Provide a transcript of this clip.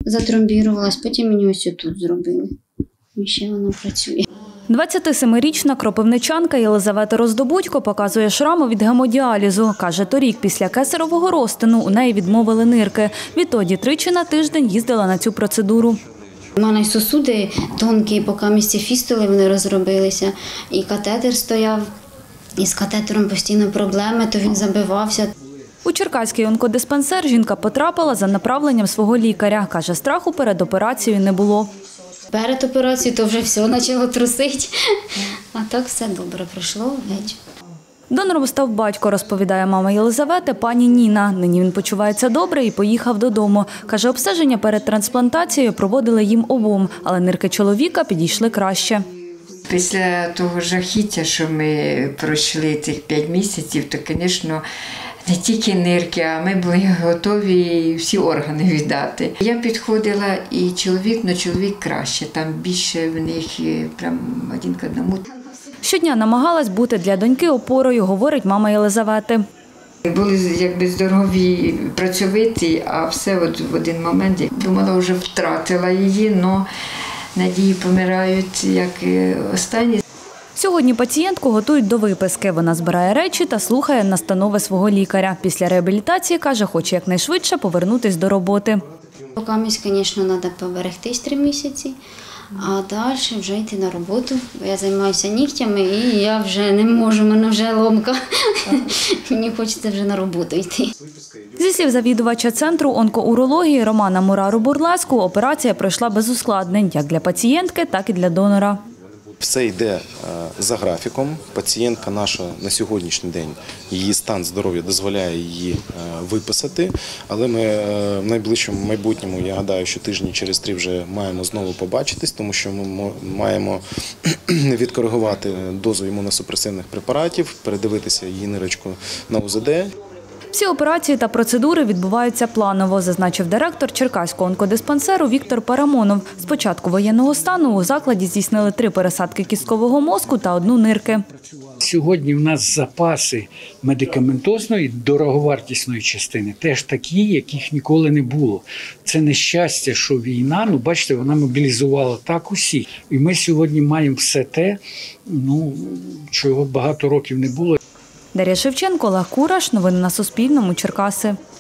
затромбірувалась, потім мені ось тут зробили. І ще вона працює. 27-річна кропивничанка Єлизавета Роздобудько показує шрами від гемодіалізу. Каже, торік після кесаревого розтину у неї відмовили нирки. Відтоді тричі на тиждень їздила на цю процедуру. У мене й сосуди тонкі, поки місці фістули вони розробилися. І катетер стояв, і з катетером постійно проблеми, то він забивався. У Черкаський онкодиспансер жінка потрапила за направленням свого лікаря. Каже, страху перед операцією не було. Перед операцією то вже все почало трусити, а так все добре пройшло геть. Донором став батько, розповідає мама Єлизавети, пані Ніна. Нині він почувається добре і поїхав додому. Каже, обстеження перед трансплантацією проводили їм обом, але нирки чоловіка підійшли краще. Після того жахіття, що ми пройшли цих 5 місяців, то, звісно, не тільки нирки, а ми були готові всі органи віддати. Я підходила і чоловік краще, там більше в них прям один к одному. Щодня намагалась бути для доньки опорою, говорить мама Єлизавети. Були якби здорові, працьовиті, а все от в один момент, я думала, вже втратила її, але надії помирають як останні. Сьогодні пацієнтку готують до виписки. Вона збирає речі та слухає настанови свого лікаря. Після реабілітації, каже, хоче якнайшвидше повернутися до роботи. Поки, звісно, треба поберегтись 3 місяці, а далі вже йти на роботу. Я займаюся нігтями і я вже не можу, в мене вже ломка. Мені хочеться вже на роботу йти. Зі слів завідувача центру онкоурології Романа Мурару-Бурлеску, операція пройшла без ускладнень як для пацієнтки, так і для донора. Все йде за графіком. Пацієнтка наша на сьогоднішній день, її стан здоров'я дозволяє її виписати, але ми в найближчому майбутньому, я гадаю, що тижні через 3 вже маємо знову побачитись, тому що ми маємо відкоригувати дозу імуносупресивних препаратів, передивитися її нирочку на УЗД. Всі операції та процедури відбуваються планово, зазначив директор Черкаського онкодиспансеру Віктор Парамонов. З початку воєнного стану у закладі здійснили 3 пересадки кісткового мозку та 1 нирки. Сьогодні в нас запаси медикаментозної дороговартісної частини теж такі, яких ніколи не було. Це нещастя, що війна, бачите, вона мобілізувала так усіх. І ми сьогодні маємо все те, чого багато років не було. Дар'я Шевченко, Олег Кураш. Новини на Суспільному. Черкаси.